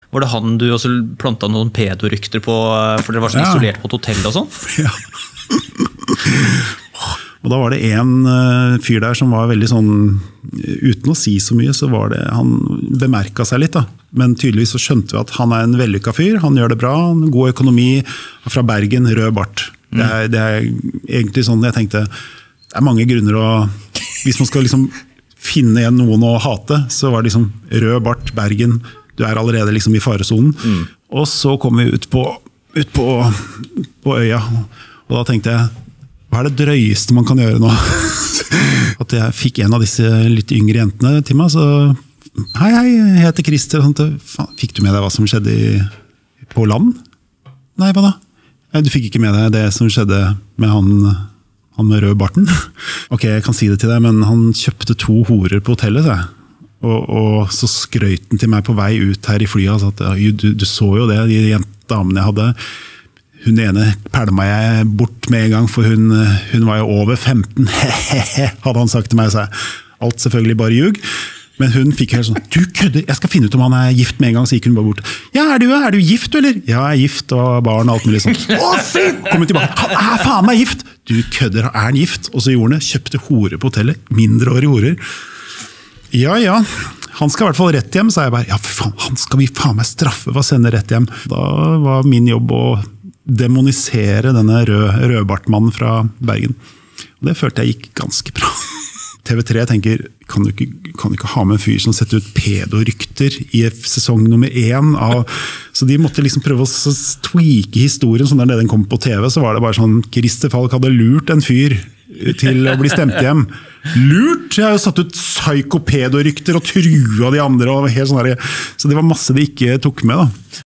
Var det han du også plantet noen pedorykter på, for dere var så isolert på et hotell og sånn? Ja. Og da var det en fyr der som var veldig sånn, uten å si så mye, så var det, han bemerket seg litt da. Men tydeligvis så skjønte vi at han en vellykket fyr, han gjør det bra, god økonomi, fra Bergen, rød bart. Det er egentlig sånn jeg tenkte, det mange grunner å, hvis man skal liksom finne igjen noen å hate, så var det liksom rød bart, Bergen, du allerede liksom i faresonen. Og så kom vi ut på øya, og da tenkte jeg, hva det drøyeste man kan gjøre nå? At jeg fikk en av disse litt yngre jentene til meg, så hei, jeg heter Christer. Fikk du med deg hva som skjedde på land? Nei, hva da? Du fikk ikke med deg det som skjedde med han med rød barten? Ok, jeg kan si det til deg, men han kjøpte 2 horer på hotellet, så jeg. Og så skrøt han til meg på vei ut her i flyet, og sa at du så jo det, de damene jeg hadde. Hun ene pælma jeg bort med en gang, for hun var jo over 15, hadde han sagt til meg, så alt selvfølgelig bare ljug. Men hun fikk helt sånn, du kødder, jeg skal finne ut om han gift med en gang, så gikk hun bare bort. Ja, er du gift, eller? Ja, jeg gift, og barn og alt mulig sånt. Å, fy! Kom hun tilbake, han faen meg gift! Du kødder, han gift? Og så gjorde han det, kjøpte horer på hotellet, mindreårige horer. Ja, han skal i hvert fall rett hjem, sa jeg bare. Ja, for faen, han skal vi faen meg straffe for å sende rett hjem. Da var min jobb å demonisere denne rødbartmannen fra Bergen. Og det følte jeg gikk ganske bra. TV3 tenker, kan du ikke ha med en fyr som setter ut pedorykter i sesong nummer 1 av... Så de måtte liksom prøve å tweake historien, sånn der den kom på TV, så var det bare sånn, Christer Falk hadde lurt en fyr til å bli stemt hjem. Lurt! Jeg har jo satt ut psykopedorykter og trua de andre, og helt sånn der. Så det var masse de ikke tok med da.